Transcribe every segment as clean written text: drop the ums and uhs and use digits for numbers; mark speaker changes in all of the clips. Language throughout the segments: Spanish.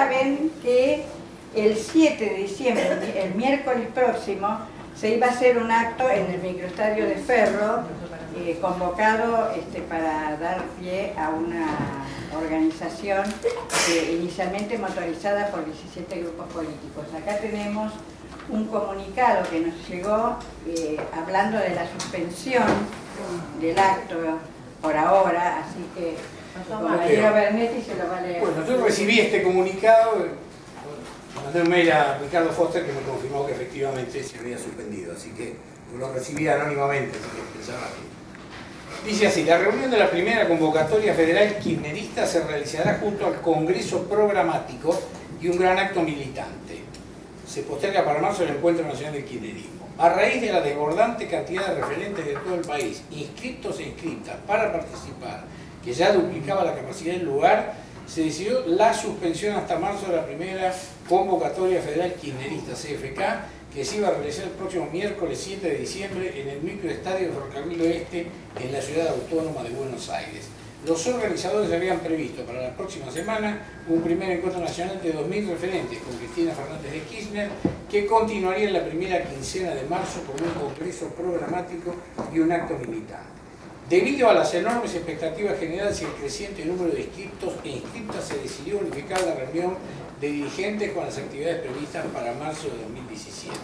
Speaker 1: saben que el 7 de diciembre, el miércoles próximo, se iba a hacer un acto en el microestadio de Ferro, convocado para dar pie a una organización inicialmente motorizada por 17 grupos políticos. Acá tenemos un comunicado que nos llegó hablando de la suspensión del acto por ahora, así que el compañero Bernetti se lo va a leer.
Speaker 2: Bueno, yo recibí este comunicado, mandé un mail a Ricardo Foster que me confirmó que efectivamente se había suspendido, así que lo recibí anónimamente, así que pensaba que... Dice así: la reunión de la primera convocatoria federal kirchnerista se realizará junto al Congreso Programático y un gran acto militante. Se posterga para marzo el Encuentro Nacional del Kirchnerismo. A raíz de la desbordante cantidad de referentes de todo el país, inscriptos e inscritas para participar, que ya duplicaba la capacidad del lugar, se decidió la suspensión hasta marzo de la primera convocatoria federal kirchnerista CFK, que se iba a realizar el próximo miércoles 7 de diciembre en el microestadio de Ferrocarril Oeste en la ciudad autónoma de Buenos Aires. Los organizadores habían previsto para la próxima semana un primer encuentro nacional de 2.000 referentes con Cristina Fernández de Kirchner, que continuaría en la primera quincena de marzo con un congreso programático y un acto militante. Debido a las enormes expectativas generadas y el creciente número de inscriptos e inscriptas, se decidió unificar la reunión de dirigentes con las actividades previstas para marzo de 2017.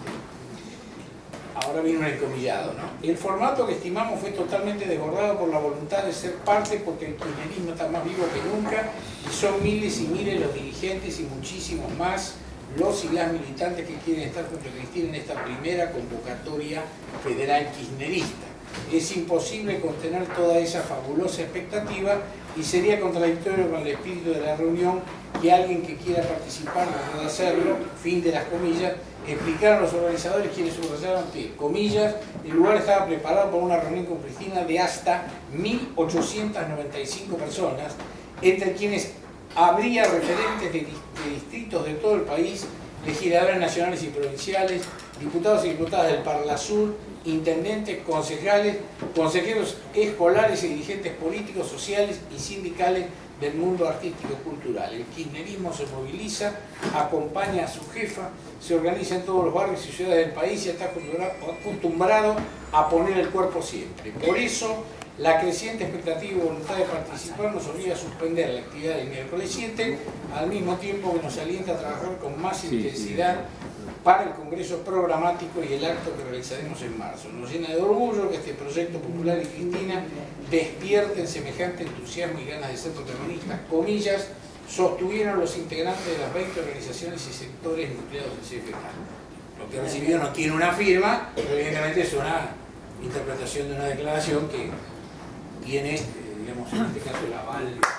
Speaker 2: Ahora viene un encomillado, ¿no? El formato que estimamos fue totalmente desbordado por la voluntad de ser parte, porque el kirchnerismo está más vivo que nunca y son miles y miles los dirigentes y muchísimos más los y las militantes que quieren estar junto a Cristina en esta primera convocatoria federal kirchnerista. Es imposible contener toda esa fabulosa expectativa y sería contradictorio con el espíritu de la reunión que alguien que quiera participar no pueda hacerlo, fin de las comillas, explicar a los organizadores quienes subrayaron que, comillas, el lugar estaba preparado para una reunión con Cristina de hasta 1.895 personas, entre quienes habría referentes de distritos de todo el país, legisladores nacionales y provinciales, diputados y diputadas del Parlasur, intendentes, concejales, consejeros escolares y dirigentes políticos, sociales y sindicales del mundo artístico-cultural. El kirchnerismo se moviliza, acompaña a su jefa, se organiza en todos los barrios y ciudades del país y está acostumbrado a poner el cuerpo siempre. Por eso, la creciente expectativa y voluntad de participar nos obliga a suspender la actividad del miércoles 7, al mismo tiempo que nos alienta a trabajar con más intensidad para el Congreso Programático y el acto que realizaremos en marzo. Nos llena de orgullo que este proyecto popular y Cristina despierten semejante entusiasmo y ganas de ser protagonistas, comillas, sostuvieron los integrantes de las 20 organizaciones y sectores nucleados del CFK. Lo que recibido no tiene una firma, pero evidentemente es una interpretación de una declaración que tiene, digamos, en este caso el aval